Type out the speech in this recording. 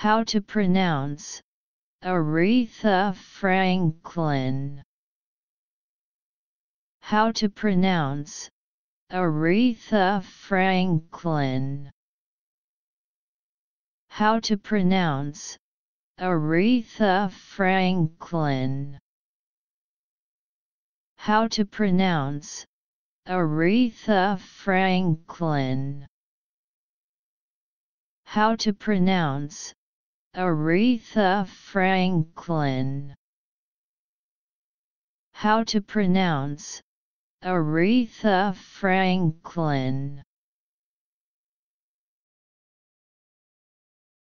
How to pronounce Aretha Franklin. How to pronounce Aretha Franklin. How to pronounce Aretha Franklin. How to pronounce Aretha Franklin. How to pronounce Aretha Franklin. How to pronounce Aretha Franklin.